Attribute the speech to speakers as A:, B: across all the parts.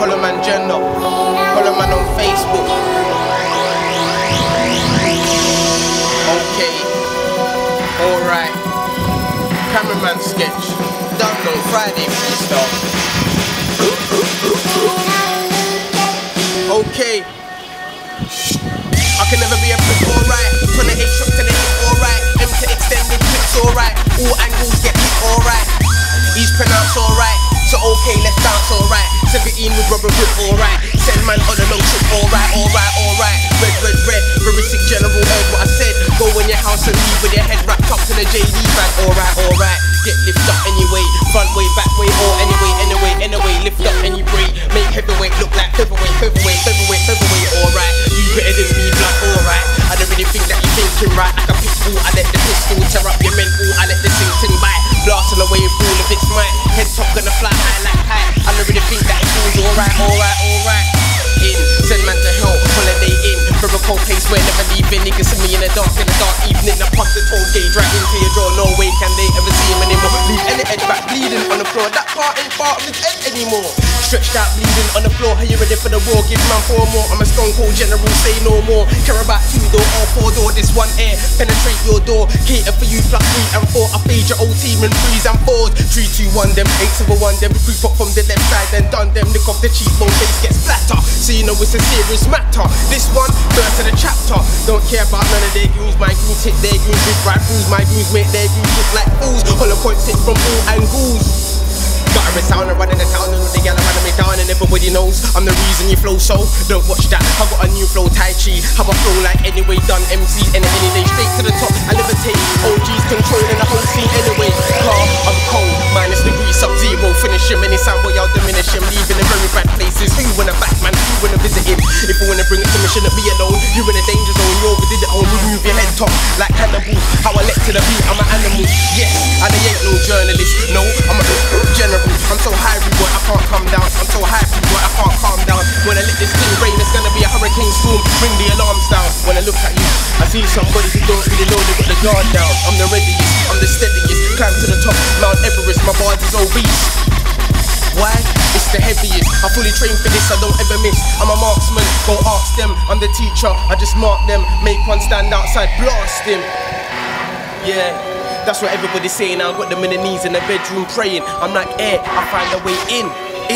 A: Follow man Gender. Follow man on Facebook. Okay. Alright. Cameraman sketch. Done on Friday freestyle. Okay. I can never be a prick, alright. 28 shots to the hip, alright. M to extended clips, alright. All angles get hit, alright. Each pronounce, alright. So okay, let's dance, alright. 17 with rubber grip, alright. Send man on a long trip, alright, alright, alright. Red, red, red. Very sick general, heard what I said. Go in your house and leave with your head wrapped up in a JD bag, alright, alright. Get lift up anyway, front way, back way, or anyway, lift up and you break. Make heavyweight look like featherweight, alright. You better than me, blood, alright. I don't really think that you thinking right. Like a pitbull, I let the pistol tear up your mental. I let the sing bite, blasting away with all of its might. Head top gonna fly high like kite. I don't really think that it feels alright. In, send man to hell, holiday in. For a cold place where never leaving. Niggas see me in the dark evening. I pump the toll gauge right into your jaw. No way can they ever see him anymore. Leave any head back bleeding on the floor. That part ain't part of his head anymore. Stretched out bleeding on the floor. Are you ready for the war? Give man 4 more. I'm a stone cold general, say no more. Care about 2 door or 4 door. This one air, penetrate your door. Cater for you plus 3 and 4. I fade your old team in 3s and 4s. 3, 2, 1 them, 8 of a 1 them. Creep up from the left side, then done them. Nick off the cheekbone, face gets flatter. So you know it's a serious matter. This one, first of the chapter. Don't care about none of their goons. My goons hit their goons with right fools. My goons make their goons look like fools. Hollow points hit from all angles. Got a sound and running the town and the gal running me down and everybody knows I'm the reason you flow so. Don't watch that, I got a new flow, Tai Chi. Have a flow like anyway, done MC any day. Straight to the top, I levitate. OGs controlling the whole scene anyway. Car, I'm cold, minus degree, sub-zero. Finish him, any sound boy, I'll diminish him. Leaving in very bad places. Who wanna back man, who wanna visit him? If you wanna bring it to me, shouldn't be alone. You in a danger zone, you overdid it on. You move your head top like Hannibal. How I let to the beat, I'm an animal. Yes, and I ain't no journalist. No, I'm a general. I'm so high, boy, I can't come down. I'm so high, boy, I can't calm down. When I let this thing rain, it's gonna be a hurricane storm. Bring the alarms down. When I look at you, I see somebody who don't really know they got the guard down. I'm the readiest, I'm the steadiest. Climb to the top, Mount Everest, my bars is obese. Why? It's the heaviest. I fully trained for this, I don't ever miss. I'm a marksman, go ask them. I'm the teacher, I just mark them. Make one stand outside, blast him. Yeah. That's what everybody's saying. I got them in the knees in the bedroom praying. I'm like air, I find a way in.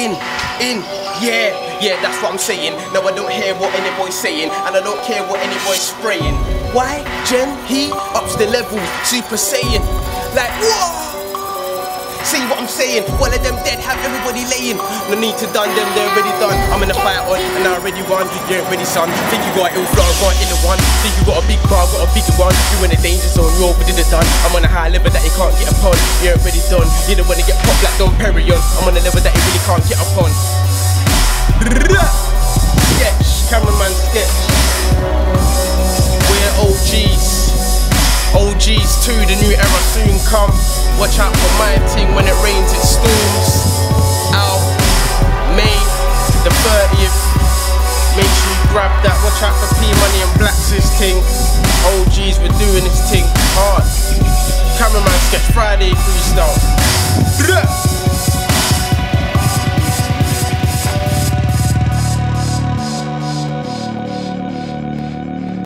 A: Yeah, that's what I'm saying. Now I don't hear what any boy's saying, and I don't care what any boy's spraying. Why? Gen, he ups the level, Super Saiyan. Like, whoa! See what I'm saying? One of them dead, have everybody laying. No need to done them, they're already done. I'm in a fight on, and I already won. You ain't ready, son. Think you got ill flow, got in the one. Think you got a big car, got a big one. You in the danger zone, you overdid it done. I'm on a high level that you can't get upon. You ain't ready done. You don't wanna get popped like Don Perignon. I'm on a level that you really can't get upon. Sketch, cameraman sketch. We're OGs. OGs too, the new era soon come. Watch out for my ting, when it rains it storms. Out, May the 30th. Make sure you grab that. Watch out for P-Money and Black's ting. OGs, we're doing this thing hard. Cameraman sketch Friday freestyle.